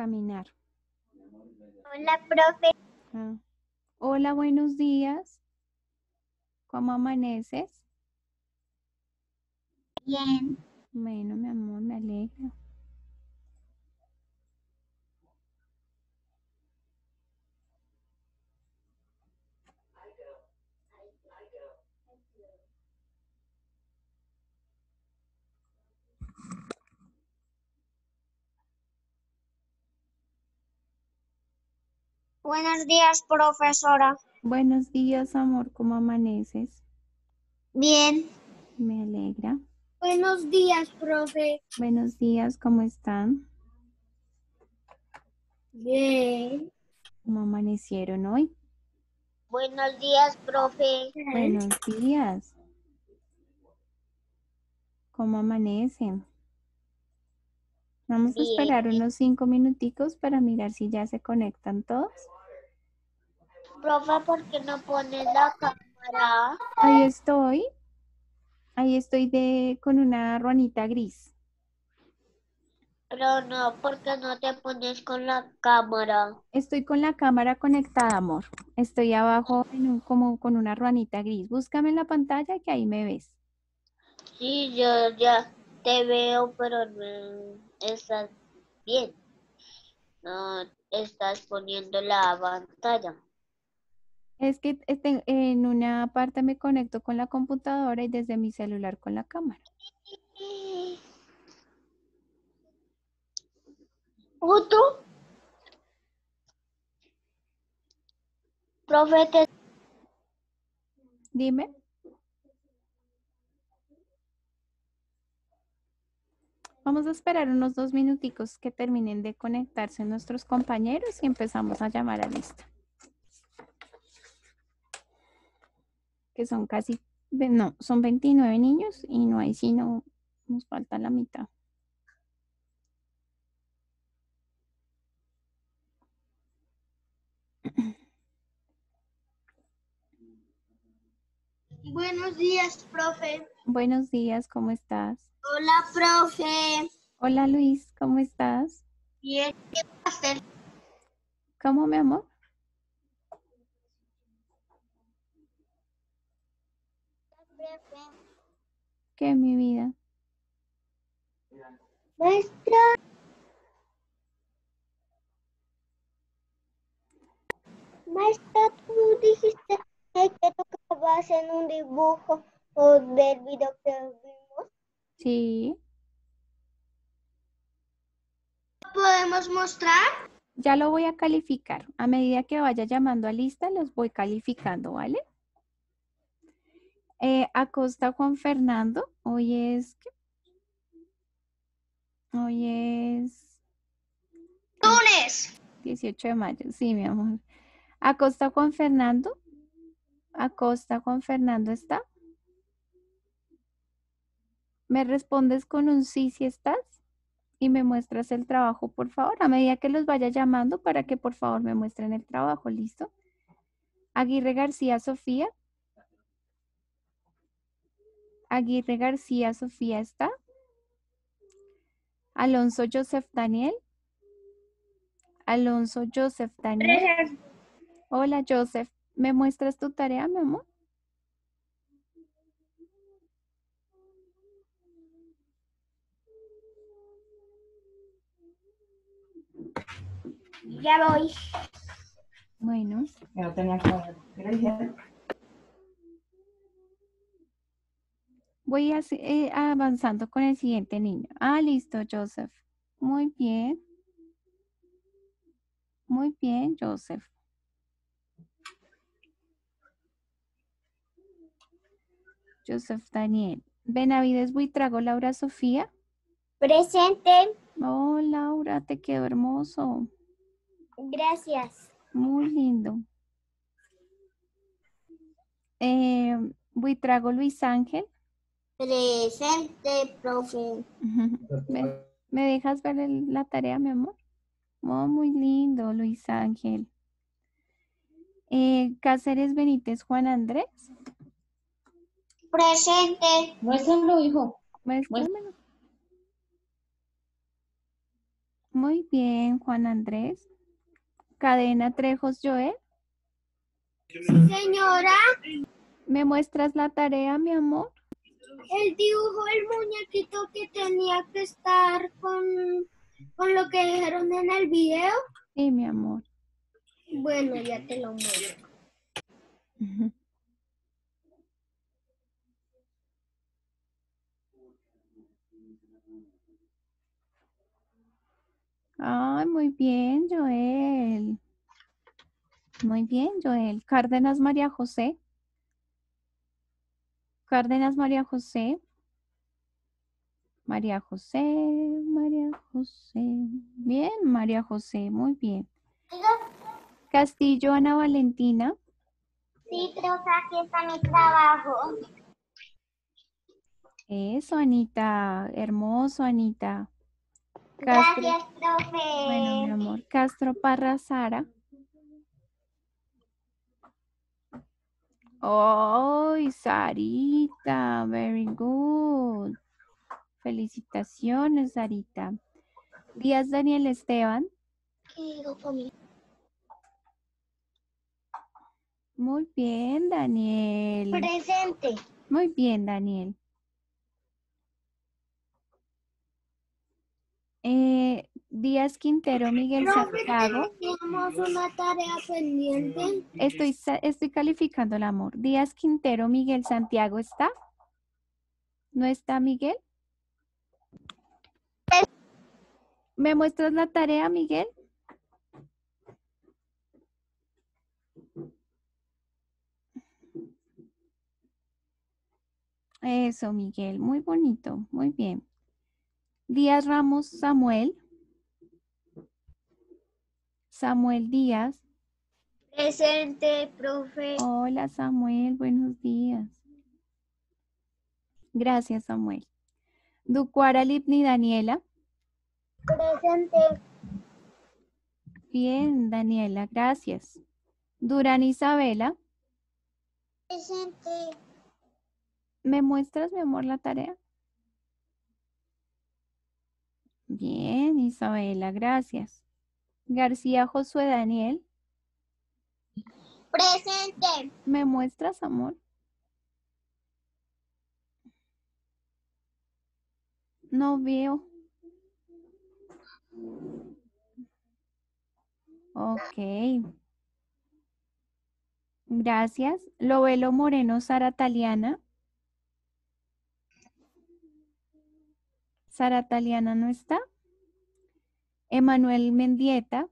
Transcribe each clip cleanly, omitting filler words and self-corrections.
caminar. Hola, profe. Ah. Hola, buenos días. ¿Cómo amaneces? Bien. Bueno, mi amor, me alegra. Buenos días, profesora. Buenos días, amor, ¿cómo amaneces? Bien. Me alegra. Buenos días, profe. Buenos días, ¿cómo están? Bien. ¿Cómo amanecieron hoy? Buenos días, profe. Buenos días. ¿Cómo amanecen? Vamos a Bien. esperar unos 5 minuticos para mirar si ya se conectan todos. Profe, ¿por qué no pones la cámara? Ahí estoy. Ahí estoy con una ruanita gris. Pero no, ¿por qué no te pones con la cámara? Estoy con la cámara conectada, amor. Estoy abajo como con una ruanita gris. Búscame en la pantalla que ahí me ves. Sí, yo ya te veo, pero no estás bien. No estás poniendo la pantalla. Es que en una parte me conecto con la computadora y desde mi celular con la cámara. ¿Otro? Profe, Dime. Vamos a esperar unos 2 minuticos que terminen de conectarse nuestros compañeros y empezamos a llamar a lista. Que son no, son 29 niños y no hay sino, nos falta la mitad. buenos días, profe. Buenos días, ¿cómo estás? Hola, profe. Hola Luis, ¿cómo estás? Bien, ¿qué va a hacer? ¿Cómo, mi amor? ¿Qué, mi vida? Maestra, maestra, tú dijiste que tocabas en un dibujo o del video que vimos. Sí. ¿Podemos mostrar? Ya lo voy a calificar. A medida que vaya llamando a lista, los voy calificando, ¿vale? Acosta Juan Fernando. Hoy es Lunes. 18 de mayo. Sí, mi amor. Acosta Juan Fernando. Acosta Juan Fernando está. ¿Me respondes con un sí si estás? Y me muestras el trabajo, por favor, a medida que los vaya llamando para que por favor me muestren el trabajo, ¿listo? Aguirre García Sofía. Aguirre García Sofía está. Alonso Joseph Daniel. Alonso Joseph Daniel. Hola Joseph, ¿me muestras tu tarea, mi amor? Ya voy. Bueno. No tenía que ver. ¿Qué le dije? Voy avanzando con el siguiente niño. Ah, listo, Joseph. Muy bien. Muy bien, Joseph. Joseph Daniel. Benavides Buitrago, Laura Sofía. Presente. Oh, Laura, te quedó hermoso. Gracias. Muy lindo. Buitrago Luis Ángel. Presente, profe. ¿Me dejas ver la tarea, mi amor? Oh, muy lindo, Luis Ángel. Cáceres Benítez Juan Andrés. Presente. Muéstralo, hijo. Muéstramelo. Muy bien, Juan Andrés. Cadena Trejos Joel. Sí, señora. ¿Me muestras la tarea, mi amor? El dibujo del muñequito que tenía que estar con lo que dijeron en el video. Sí, mi amor. Bueno, ya te lo muestro. Ujú. Ay, muy bien, Joel. Muy bien, Joel. Cárdenas María José. Cárdenas María José. María José, María José. Bien, María José, muy bien. Castillo Ana Valentina. Sí, profe, aquí está mi trabajo. Eso, Anita. Hermoso, Anita. Castro. Gracias, Bueno, mi profe. amor. Castro Parra Sara. Oh, Sarita. Very good. Felicitaciones, Sarita. Díaz Daniel Esteban. ¿Qué digo, familia? Muy bien, Daniel. Presente. Muy bien, Daniel. Díaz Quintero, Miguel Profe, Santiago. tenemos una tarea pendiente. Estoy calificando el amor. Díaz Quintero, Miguel Santiago, ¿está? ¿No está Miguel? ¿Me muestras la tarea, Miguel? Eso, Miguel. Muy bonito. Muy bien. Díaz Ramos Samuel. Samuel Díaz. Presente, profe. Hola, Samuel. Buenos días. Gracias, Samuel. Ducuara Lipni Daniela. Presente. Bien, Daniela. Gracias. Durán Isabela. Presente. ¿Me muestras, mi amor, la tarea? Bien, Isabela. Gracias. García Josué Daniel. Presente. ¿Me muestras, amor? No veo. Ok. Gracias. Lovelo Moreno Sara Taliana. Sara Taliana no está. Emanuel Mendieta.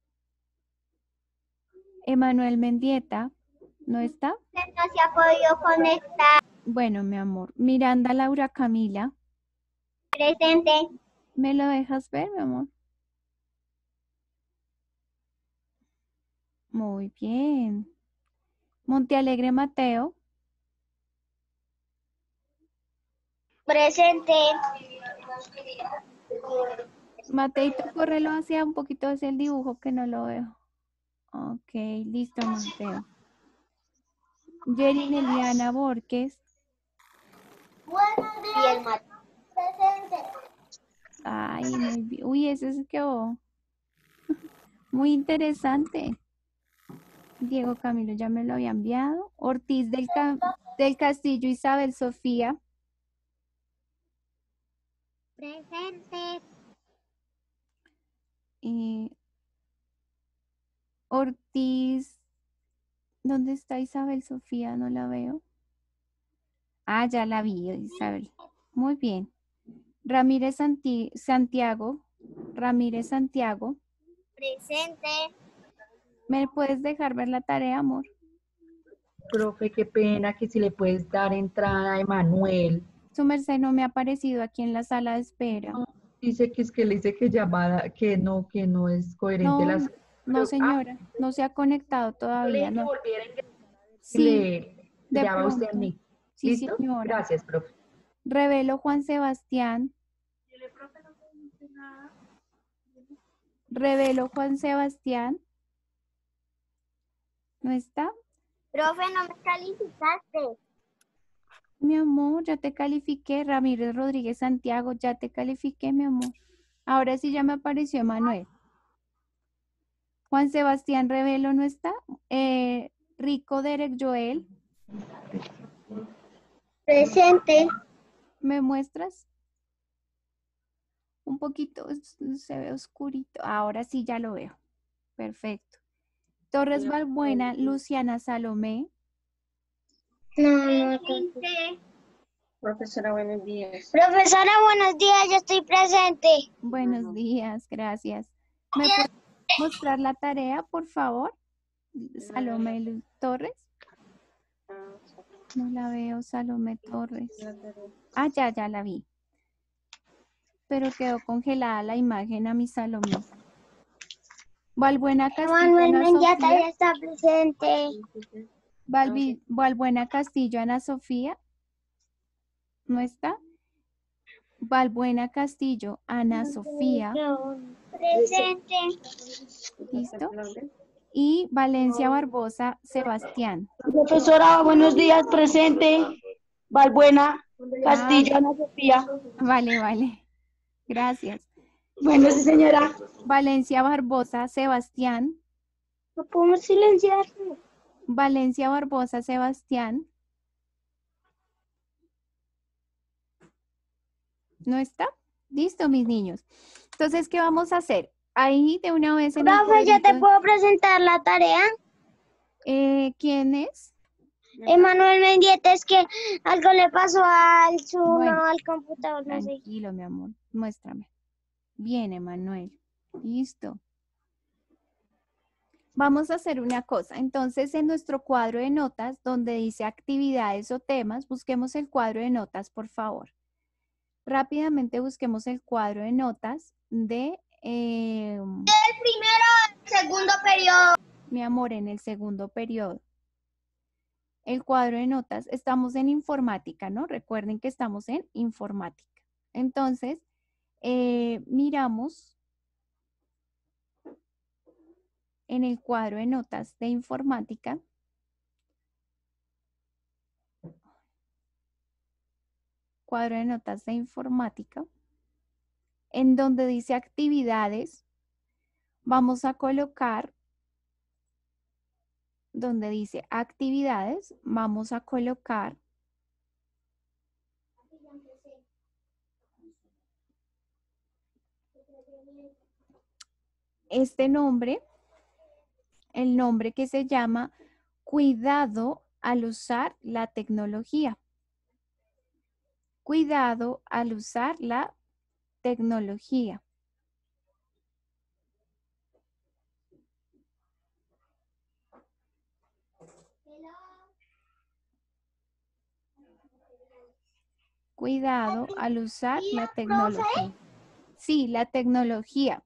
Emanuel Mendieta no está. No se ha podido conectar. Bueno, mi amor. Miranda Laura Camila. Presente. ¿Me lo dejas ver, mi amor? Muy bien. Montealegre Mateo. Presente. Mateito, córrelo hacia un poquito hacia el dibujo que no lo veo. Ok, listo, Mateo. Yerin Eliana Borges. Buenos días. Presente. Ay, muy bien. Uy, ese se quedó muy interesante. Diego Camilo ya me lo había enviado. Ortiz del Castillo Isabel Sofía. Presente. Ortiz, ¿dónde está Isabel Sofía? No la veo. Ah, ya la vi, Isabel. Muy bien. Ramírez Santiago. Ramírez Santiago. Presente. ¿Me puedes dejar ver la tarea, amor? Profe, qué pena que si le puedes dar entrada a Emanuel. Su merced no me ha aparecido aquí en la sala de espera. No, dice que es que le dice que llamada, que no es coherente No, las. no, señora. No se ha conectado Yo le todavía, dije que no. volviera a ingresar y Sí, le de daba usted a pronto. mí. Sí, ¿Listo? señora. Gracias, profe. Revelo Juan Sebastián. Revelo Juan Sebastián. ¿No está? Profe, no me calificaste. Mi amor, ya te califiqué. Ramírez Rodríguez Santiago, ya te califiqué, mi amor. Ahora sí ya me apareció Emanuel. Juan Sebastián Revelo no está. Rico Derek Joel, Presente. ¿me muestras? Un poquito, se ve oscurito. Ahora sí ya lo veo. Perfecto. Torres Balbuena, Luciana Salomé. No. Profesora, buenos días. Profesora, buenos días, yo estoy presente. Buenos días, gracias. ¿Me puede mostrar la tarea, por favor? Salomé Torres. No la veo, Salomé Torres. Ah, ya la vi. Pero quedó congelada la imagen a mi Salomé. Valbuena Castillo, Manuel Ana Mendieta Sofía. ya está presente. Valbuena Castillo, Ana Sofía. ¿No está? Valbuena Castillo, Ana Sofía. Presente. ¿Listo? Y Valencia Barbosa, Sebastián. Profesora, buenos días, presente. Valbuena, Castillo, Ana Sofía. Vale. Gracias. Bueno, sí, señora. Valencia Barbosa, Sebastián. ¿No podemos silenciar? Valencia Barbosa, Sebastián. ¿No está? Listo, mis niños. Entonces, ¿qué vamos a hacer? Ahí de una vez en el Profe, ¿ya te cuadrito, puedo presentar la tarea? ¿quién es? Emanuel Mendieta, es que algo le pasó al Bueno, al computador, no sé. Tranquilo, mi amor. Muéstrame. Bien, Emanuel. Listo. Vamos a hacer una cosa. Entonces, en nuestro cuadro de notas, donde dice actividades o temas, busquemos el cuadro de notas, por favor. Rápidamente busquemos el cuadro de notas de... El primero, segundo periodo. mi amor, en el segundo periodo. El cuadro de notas, estamos en informática, ¿no? Recuerden que estamos en informática. Entonces, miramos en el cuadro de notas de informática. Cuadro de notas de informática. En donde dice actividades, vamos a colocar, donde dice actividades, vamos a colocar este nombre, el nombre que se llama Cuidado al usar la tecnología. Cuidado al usar la tecnología. Cuidado al usar la tecnología. Sí, la tecnología.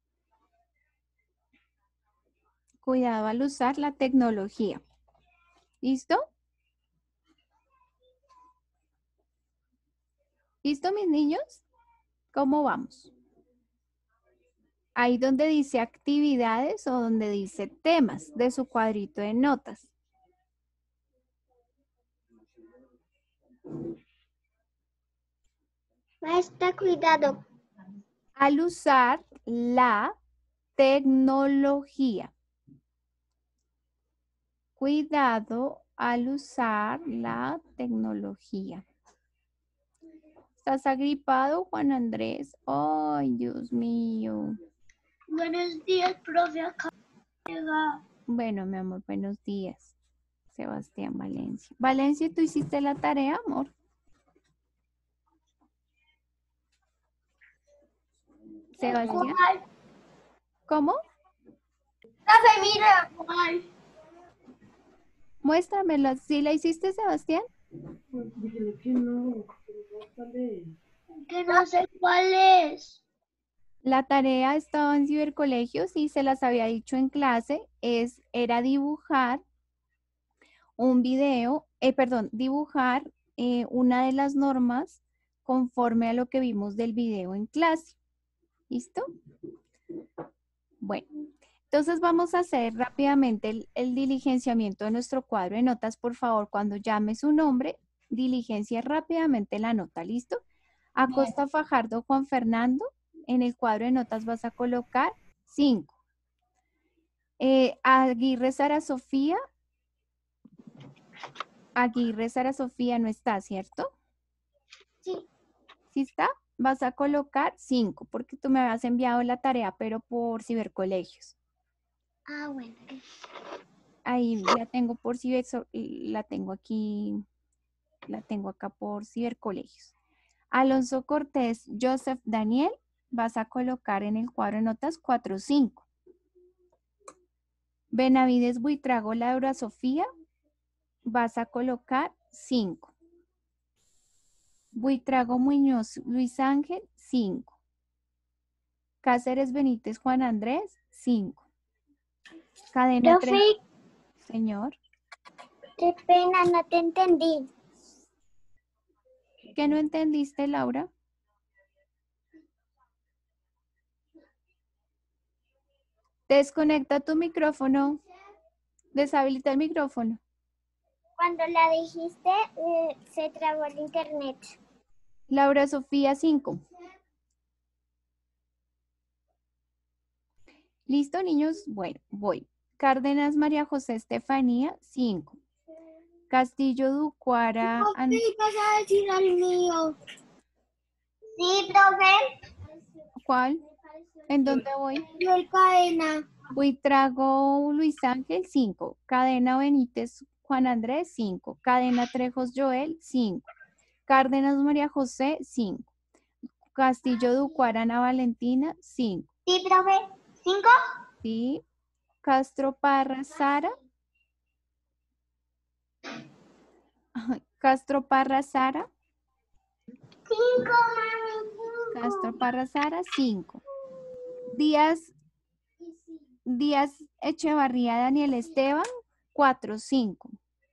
Cuidado al usar la tecnología. ¿Listo? ¿Listo, mis niños? ¿Cómo vamos? Ahí donde dice actividades o donde dice temas de su cuadrito de notas. Maestra, cuidado. Al usar la tecnología. Cuidado al usar la tecnología. ¿Estás agripado, Juan Andrés? Ay, Dios mío. Buenos días, profe. Acá llega. Bueno, mi amor, buenos días. Sebastián Valencia. Valencia, ¿tú hiciste la tarea, amor? Sebastián. ¿Cómo? Profe, mira. Muéstramela. ¿Sí la hiciste, Sebastián? Que no sé cuál es. La tarea estaba en cibercolegios y se las había dicho en clase. Era dibujar un video, dibujar una de las normas conforme a lo que vimos del video en clase. ¿Listo? Bueno, entonces vamos a hacer rápidamente el diligenciamiento de nuestro cuadro de notas. Por favor, cuando llame su nombre, diligencia rápidamente la nota. ¿Listo? Acosta Fajardo Juan Fernando. En el cuadro de notas vas a colocar 5. Aguirre Sara Sofía. Aguirre Sara Sofía no está, ¿cierto? Sí. ¿Sí está? Vas a colocar 5 porque tú me habías enviado la tarea, pero por cibercolegios. Ah, bueno. Ahí la tengo por la tengo aquí, la tengo acá por cibercolegios. Alonso Cortés, Joseph Daniel, vas a colocar en el cuadro de notas 4, 5. Benavides Buitrago, Laura Sofía, vas a colocar 5. Buitrago Muñoz, Luis Ángel, 5. Cáceres Benítez, Juan Andrés, 5. Cadena 3. Profe, Señor. qué pena, no te entendí. ¿Qué no entendiste, Laura? Desconecta tu micrófono. Deshabilita el micrófono. Cuando la dijiste, se trabó el internet. Laura Sofía, 5. ¿Listo, niños? Bueno, voy. Cárdenas María José Estefanía, 5. Castillo Ducuara. ¿Qué vas a decir al mío? Sí, profe. ¿Cuál? ¿En dónde voy? Yo el cadena. Buitrago Luis Ángel, 5. Cadena Benítez Juan Andrés, 5. Cadena Trejos Joel, 5. Cárdenas María José, 5. Castillo Ducuara Ana Valentina, 5. Sí, profe. 5. ¿Sí? Castro Parra Sara. Castro Parra Sara. 5, mami. Castro Parra Sara, 5. Díaz Echevarría Daniel Esteban, 4, 5.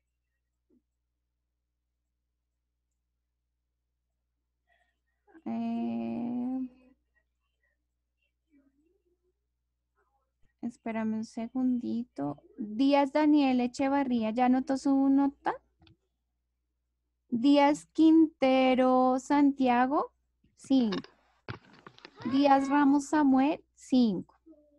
Espérame un segundito. Díaz Daniel Echevarría, ¿ya anotó su nota? Díaz Quintero Santiago, 5. Díaz Ramos Samuel, 5.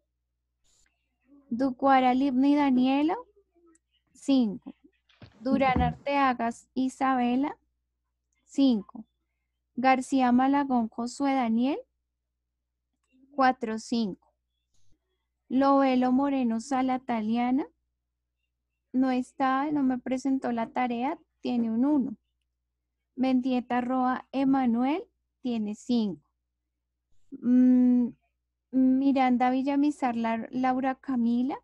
Ducuara Libni Daniela, 5. Durán Arteagas Isabela, 5. García Malagón Josué Daniel, 4, 5. Lovelo Moreno Sala Taliana, no está, no me presentó la tarea, tiene un 1. Mendieta Roa Emanuel, tiene 5. Miranda Villamizar Laura Camila,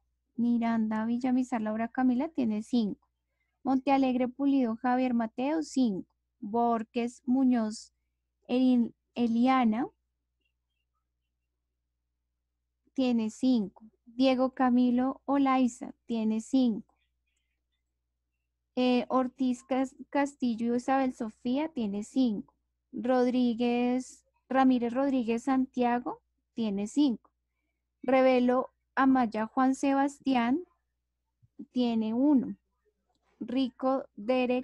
tiene 5. Montealegre Pulido Javier Mateo, 5. Borges Muñoz Eliana, tiene 5. Diego Camilo Olaiza, tiene 5. Ortiz Castillo Isabel Sofía, tiene 5. Ramírez Rodríguez Santiago, tiene 5. Revelo Amaya Juan Sebastián, tiene 1. Rico Derek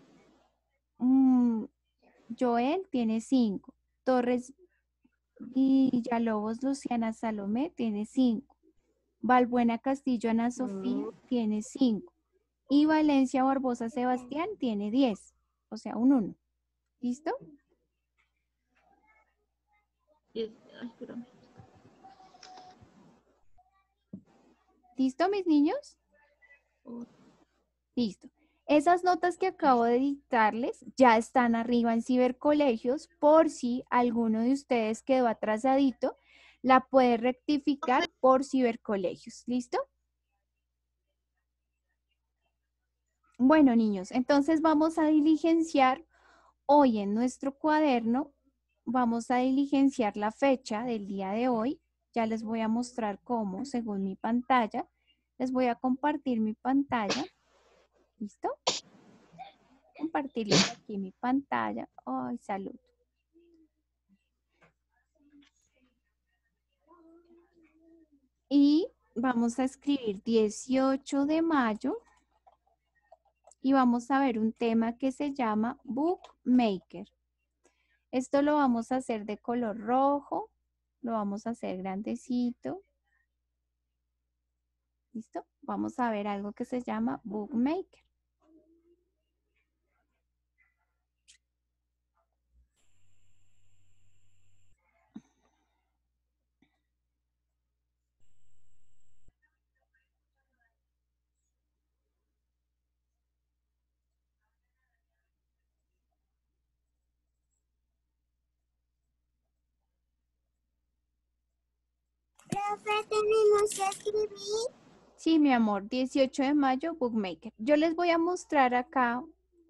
Joel, tiene 5. Torres Villalobos Luciana Salomé, tiene 5. Valbuena Castillo Ana Sofía, tiene 5. Y Valencia Barbosa Sebastián tiene 10, o sea, un 1. ¿Listo? Ay, espérame. ¿Listo, mis niños? Listo. Esas notas que acabo de dictarles ya están arriba en cibercolegios por si alguno de ustedes quedó atrasadito, la puede rectificar por cibercolegios. ¿Listo? Bueno, niños, entonces vamos a diligenciar hoy en nuestro cuaderno, vamos a diligenciar la fecha del día de hoy. Ya les voy a mostrar cómo, según mi pantalla. Les voy a compartir mi pantalla. ¿Listo? Compartirles aquí mi pantalla. Ay, salud. Y vamos a escribir 18 de mayo y vamos a ver un tema que se llama Bookmaker. Esto lo vamos a hacer de color rojo Lo vamos a hacer grandecito. ¿Listo? Vamos a ver algo que se llama Bookmaker. Profe, tenemos que escribir. Sí, mi amor, 18 de mayo, Bookmaker. Yo les voy a mostrar acá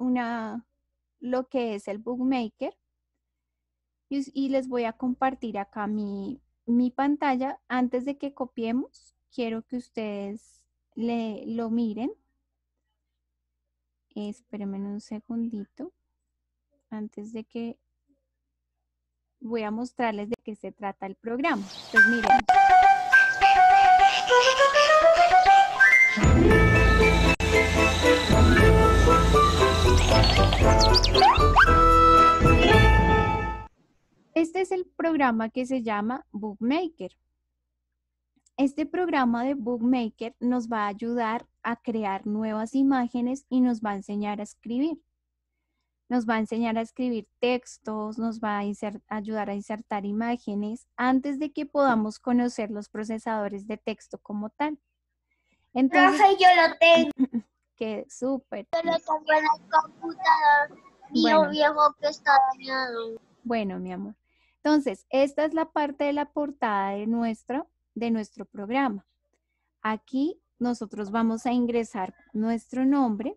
lo que es el Bookmaker y les voy a compartir acá mi pantalla. Antes de que copiemos, quiero que ustedes lo miren. Espérenme un segundito. Antes de que voy a mostrarles de qué se trata el programa. Pues miren. Este es el programa que se llama Bookmaker. Este programa de Bookmaker nos va a ayudar a crear nuevas imágenes y nos va a enseñar a escribir. Nos va a enseñar a escribir textos, nos va a ayudar a insertar imágenes antes de que podamos conocer los procesadores de texto como tal. Entonces, Profe, yo lo tengo. que súper. Yo lo tengo en el computador. Mío Bueno. viejo que está dañado. Bueno, mi amor. Entonces, esta es la parte de la portada de nuestro programa. Aquí nosotros vamos a ingresar nuestro nombre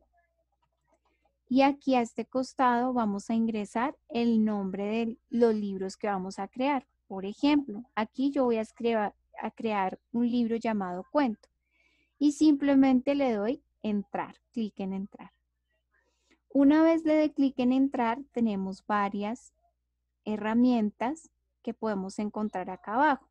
y aquí a este costado vamos a ingresar el nombre de los libros que vamos a crear. Por ejemplo, aquí yo voy a crear un libro llamado Cuento y simplemente le doy entrar, clic en entrar. Una vez le dé clic en entrar, tenemos varias herramientas que podemos encontrar acá abajo.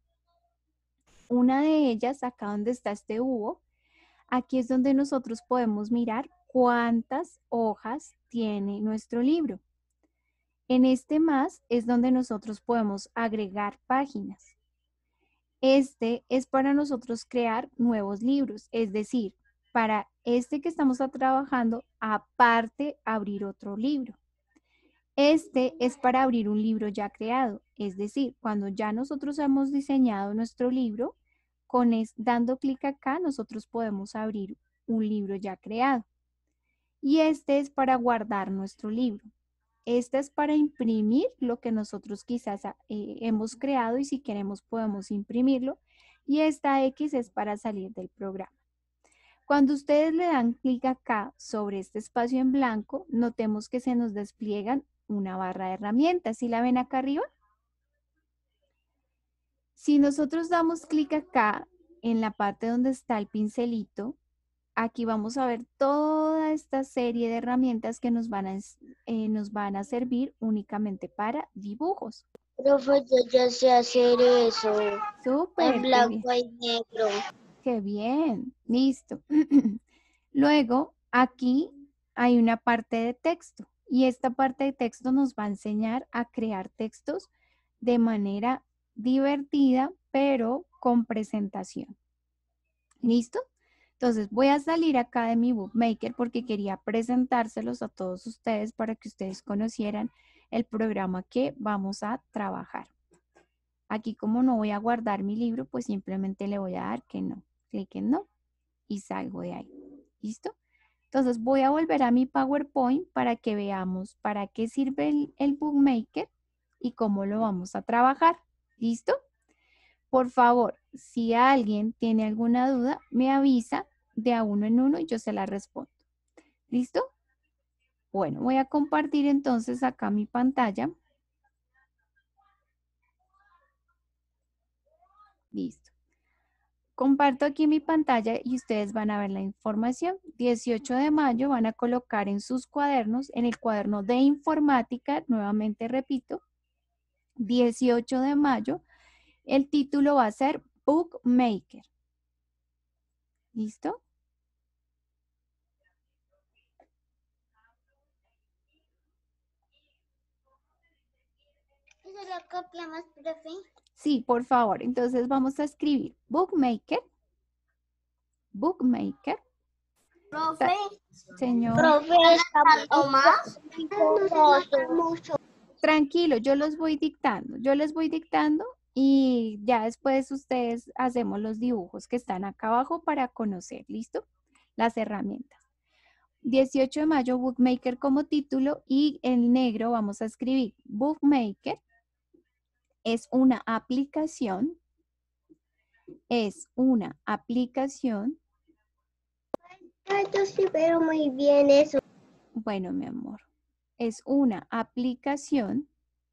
Una de ellas, acá donde está este búho, aquí es donde nosotros podemos mirar cuántas hojas tiene nuestro libro. En este más es donde nosotros podemos agregar páginas. Este es para nosotros crear nuevos libros, es decir, para este que estamos trabajando, aparte abrir otro libro. Este es para abrir un libro ya creado, es decir, cuando ya nosotros hemos diseñado nuestro libro, dando clic acá nosotros podemos abrir un libro ya creado. Y este es para guardar nuestro libro. Este es para imprimir lo que nosotros quizás hemos creado y si queremos podemos imprimirlo. Y esta X es para salir del programa. Cuando ustedes le dan clic acá sobre este espacio en blanco, notemos que se nos despliegan una barra de herramientas. ¿Sí la ven acá arriba? Si nosotros damos clic acá en la parte donde está el pincelito, aquí vamos a ver toda esta serie de herramientas que nos van a servir únicamente para dibujos. Profe, yo ya sé hacer eso. Súper, En qué bien. blanco y negro. Qué bien, listo. Luego, aquí hay una parte de texto y esta parte de texto nos va a enseñar a crear textos de manera divertida, pero con presentación. ¿Listo? Entonces voy a salir acá de mi Bookmaker porque quería presentárselos a todos ustedes para que ustedes conocieran el programa que vamos a trabajar. Aquí como no voy a guardar mi libro, pues simplemente le voy a dar que no. Clic en no y salgo de ahí. ¿Listo? Entonces voy a volver a mi PowerPoint para que veamos para qué sirve el Bookmaker y cómo lo vamos a trabajar. ¿Listo? Por favor, si alguien tiene alguna duda, me avisa de a uno en uno y yo se la respondo. ¿Listo? Bueno, voy a compartir entonces acá mi pantalla. Listo. Comparto aquí mi pantalla y ustedes van a ver la información. 18 de mayo van a colocar en sus cuadernos, en el cuaderno de informática, nuevamente repito, 18 de mayo, el título va a ser Bookmaker. ¿Listo? ¿Eso lo copiamos, profe? Sí, por favor. Entonces vamos a escribir bookmaker. Bookmaker. Profe, Señor. profe, estamos más. Mucho. Tranquilo, yo los voy dictando. Yo les voy dictando y ya después ustedes hacemos los dibujos que están acá abajo para conocer, ¿listo? Las herramientas. 18 de mayo, Bookmaker como título y en negro vamos a escribir Bookmaker es una aplicación, Ay, yo sí veo muy bien eso. bueno, mi amor, es una aplicación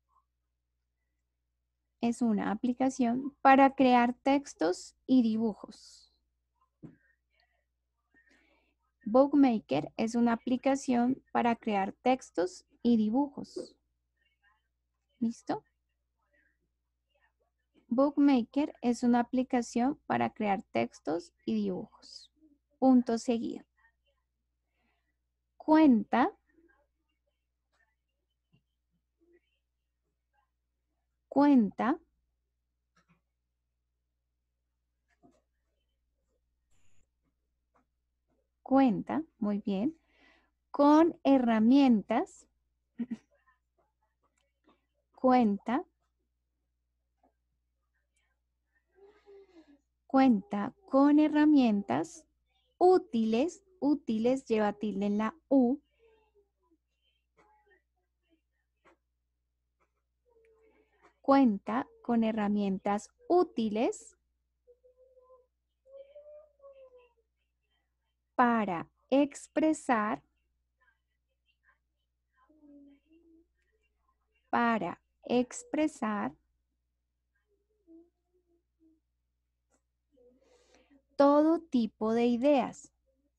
para crear textos y dibujos. Bookmaker es una aplicación para crear textos y dibujos. ¿Listo? Bookmaker es una aplicación para crear textos y dibujos. Punto seguido. Cuenta muy bien, con herramientas, cuenta con herramientas útiles, lleva tilde en la U, cuenta con herramientas útiles para expresar todo tipo de ideas.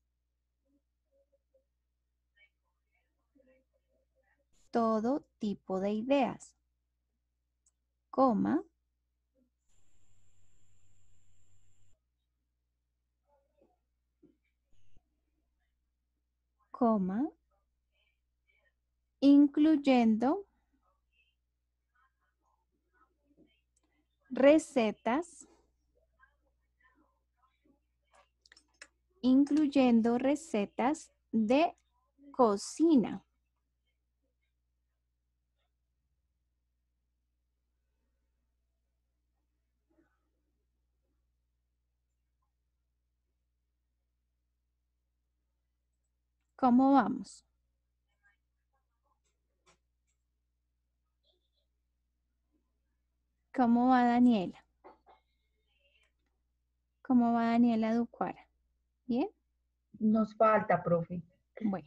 Todo tipo de ideas. Coma. Incluyendo recetas, de cocina. ¿Cómo vamos? ¿Cómo va Daniela? ¿Cómo va Daniela Ducuara? ¿Bien? Nos falta, profe. Bueno.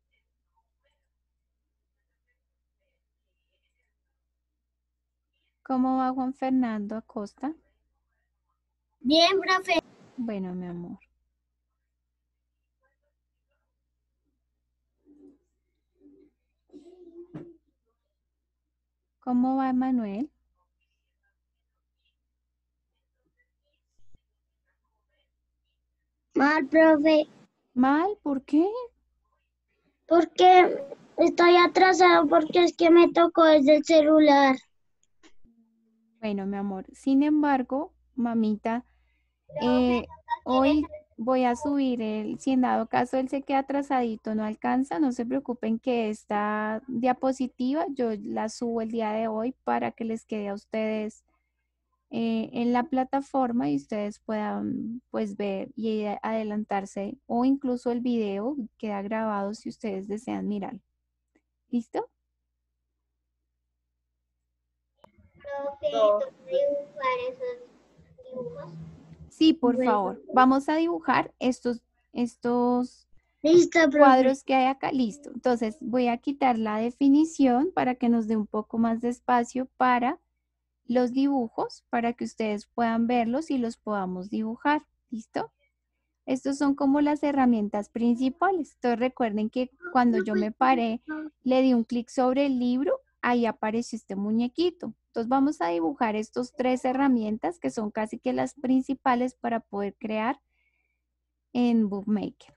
¿Cómo va Juan Fernando Acosta? Bien, profe. Bueno, mi amor. ¿Cómo va Manuel? Mal, profe. ¿Mal? ¿Por qué? Porque estoy atrasado porque es que me tocó desde el celular. Bueno, mi amor. Sin embargo, mamita, hoy voy a subir si en dado caso él se queda atrasadito, no alcanza, no se preocupen que esta diapositiva yo la subo el día de hoy para que les quede a ustedes en la plataforma y ustedes puedan pues ver y adelantarse o incluso el video queda grabado si ustedes desean mirar. ¿Listo? Profe, ¿toca dibujar esos dibujos? Sí, por favor. Vamos a dibujar estos Listo, profe. cuadros que hay acá. Listo. Entonces voy a quitar la definición para que nos dé un poco más de espacio para los dibujos, para que ustedes puedan verlos y los podamos dibujar. ¿Listo? Estos son como las herramientas principales. Entonces recuerden que cuando yo me paré, le di un clic sobre el libro, ahí apareció este muñequito. Entonces vamos a dibujar estos tres herramientas que son casi que las principales para poder crear en Bookmaker.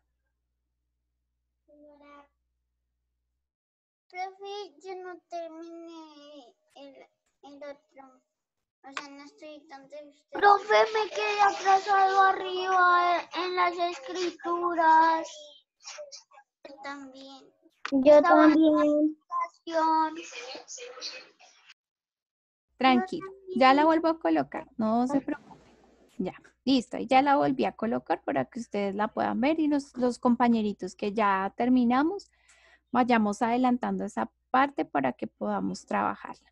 Profe, yo no terminé el otro. O sea, no estoy tan triste. Profe, me quedé atrasado arriba en las escrituras. Yo también. Yo también. Tranquilo, ya la vuelvo a colocar, no se preocupe. Ya, listo, ya la volví a colocar para que ustedes la puedan ver y los compañeritos que ya terminamos, vayamos adelantando esa parte para que podamos trabajarla.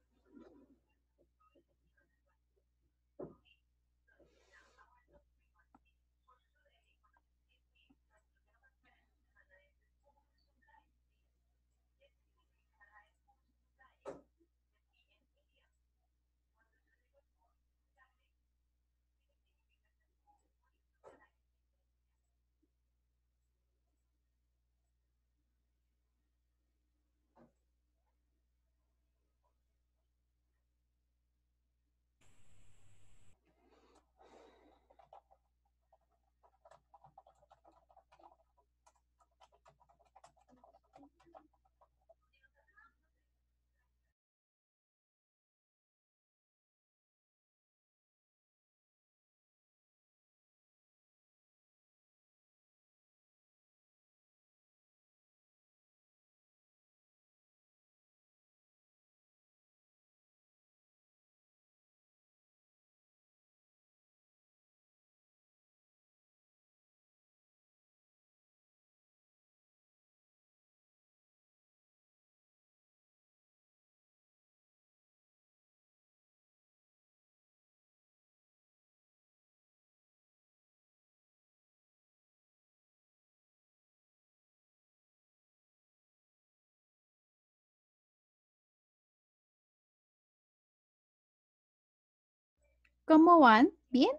¿Cómo van? ¿Bien?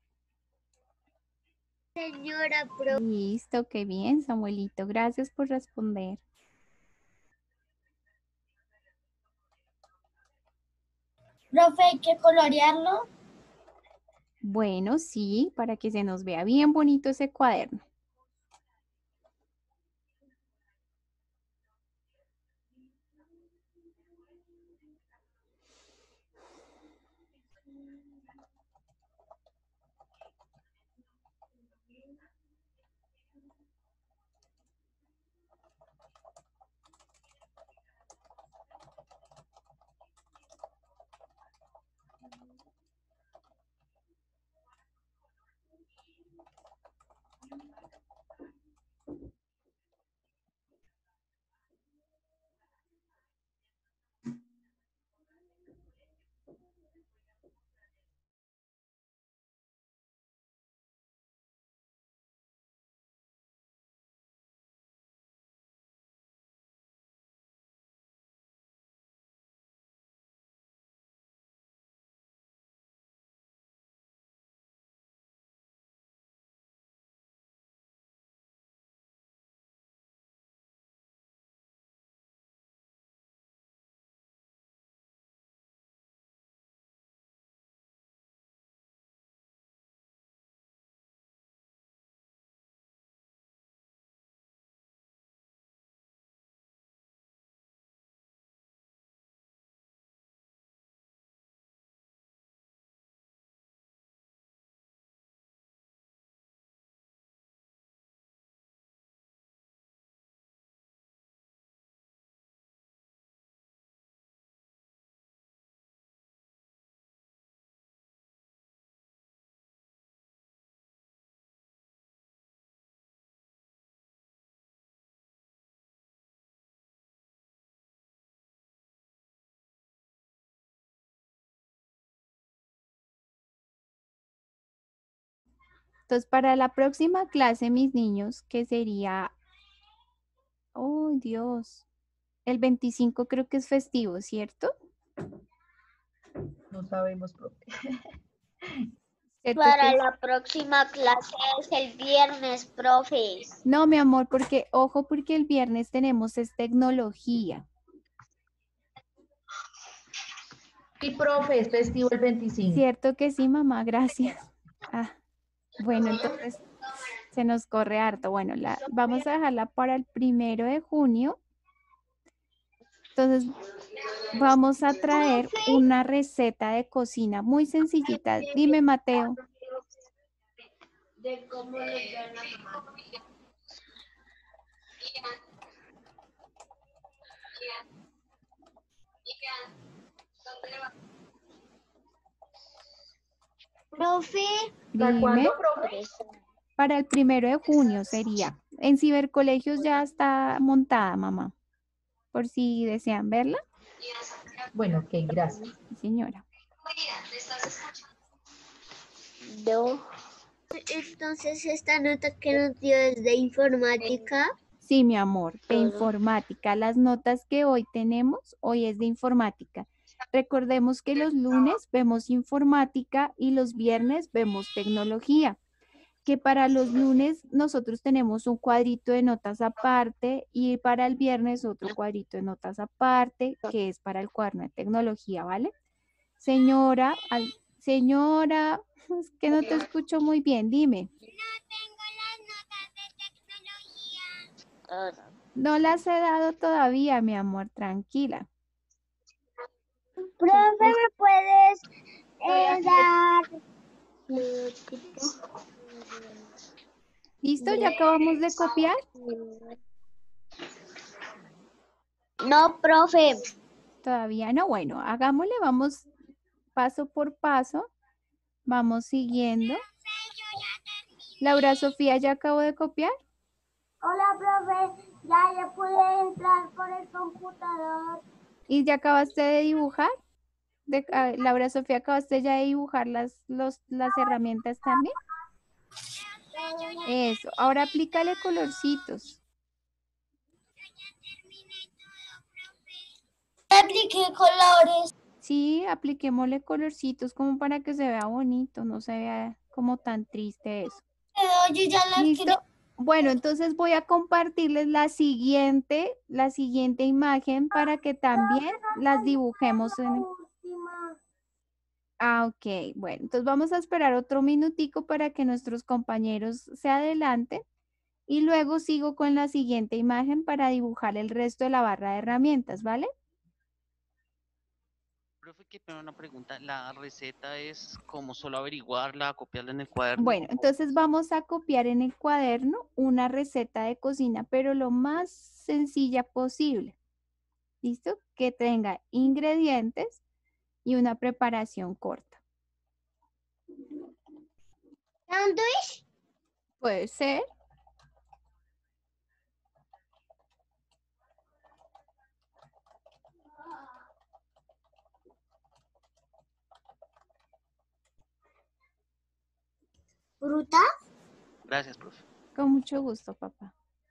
Señora, profe. Listo, qué bien, Samuelito. Gracias por responder. Profe, hay que colorearlo. Bueno, sí, para que se nos vea bien bonito ese cuaderno. Entonces, para la próxima clase, mis niños, que sería, oh Dios, el 25 creo que es festivo, ¿cierto? No sabemos, profe. ¿Cierto Para que la próxima clase es el viernes, profe. no, mi amor, porque, ojo, porque el viernes tenemos es tecnología. Y profe, es festivo el 25. ¿Cierto que sí, mamá? Gracias. Ah, bueno, entonces se nos corre harto. Bueno, vamos a dejarla para el 1 de junio. Entonces, vamos a traer una receta de cocina muy sencillita. Dime, Mateo. De cómo le llaman a mamá. Profe, ¿Para Dime. cuándo, profe? Para el 1 de junio sería. En Cibercolegios ya está montada, mamá. Por si desean verla. Bueno, ok, gracias. Sí, señora. no. Entonces, esta nota que nos dio es de informática. Sí, mi amor, de Todo. informática. Las notas que hoy tenemos, hoy es de informática. Recordemos que los lunes vemos informática y los viernes vemos tecnología. Que para los lunes nosotros tenemos un cuadrito de notas aparte y para el viernes otro cuadrito de notas aparte, que es para el cuaderno de tecnología, ¿vale? Señora, señora, es que no te escucho muy bien, dime. No las he dado todavía, mi amor, tranquila. Profe, ¿me puedes dar? ¿Listo? ¿Ya acabamos de copiar? No, profe. Todavía no. Bueno, hagámosle, vamos paso por paso. Vamos siguiendo. Laura Sofía, ¿ya acabo de copiar? Hola, profe. Ya pude entrar por el computador. ¿Y ya acabaste de dibujar? Laura Sofía, ¿acabaste ya de dibujar las herramientas también? Eso. Ahora aplícale colorcitos. Apliqué colores. Sí, apliquémosle colorcitos como para que se vea bonito, no se vea como tan triste eso. Yo ya las ¿Listo? Bueno, entonces voy a compartirles la siguiente imagen para que también las dibujemos en... Ah, ok. Bueno, entonces vamos a esperar otro minutico para que nuestros compañeros se adelanten y luego sigo con la siguiente imagen para dibujar el resto de la barra de herramientas, ¿vale? Profe, que tengo una pregunta. ¿La receta es como solo averiguarla, copiarla en el cuaderno? Bueno, entonces vamos a copiar en el cuaderno una receta de cocina, pero lo más sencilla posible. ¿Listo? Que tenga ingredientes y una preparación corta. ¿Sándwich? Puede ser. ¿Fruta? Gracias, profe. Con mucho gusto, papá.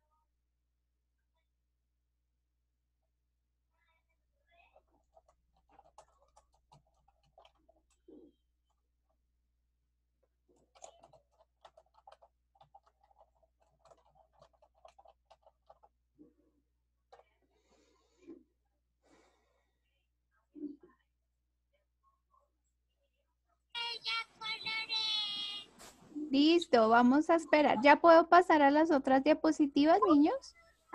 Listo, vamos a esperar. ¿Ya puedo pasar a las otras diapositivas, niños?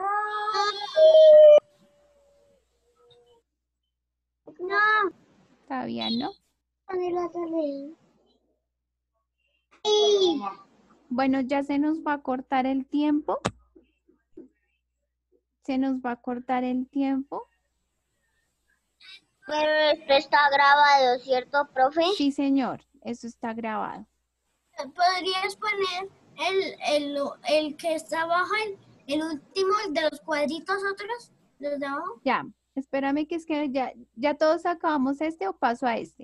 No. Todavía no. Bueno, ya se nos va a cortar el tiempo. Se nos va a cortar el tiempo. Pero esto está grabado, ¿cierto, profe? Sí, señor. Eso está grabado. ¿Podrías poner el que está abajo, el último de los cuadritos otros? ¿Los de abajo? Ya, espérame que es que ya todos acabamos este o paso a este.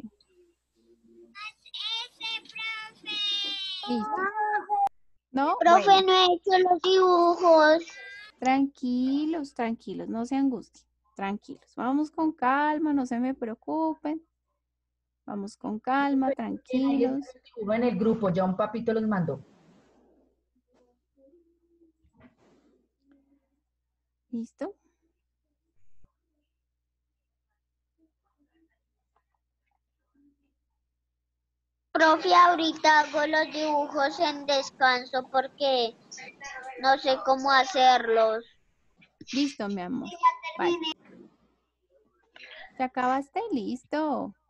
Listo. ¿No? Profe, Bueno, no he hecho los dibujos. tranquilos, tranquilos, no se angustien, tranquilos. Vamos con calma, no se me preocupen. Vamos con calma, tranquilos. En el grupo, ya un papito los mandó. ¿Listo? Profe, ahorita hago los dibujos en descanso porque no sé cómo hacerlos. Listo, mi amor. Vale. ¿Ya acabaste? Listo.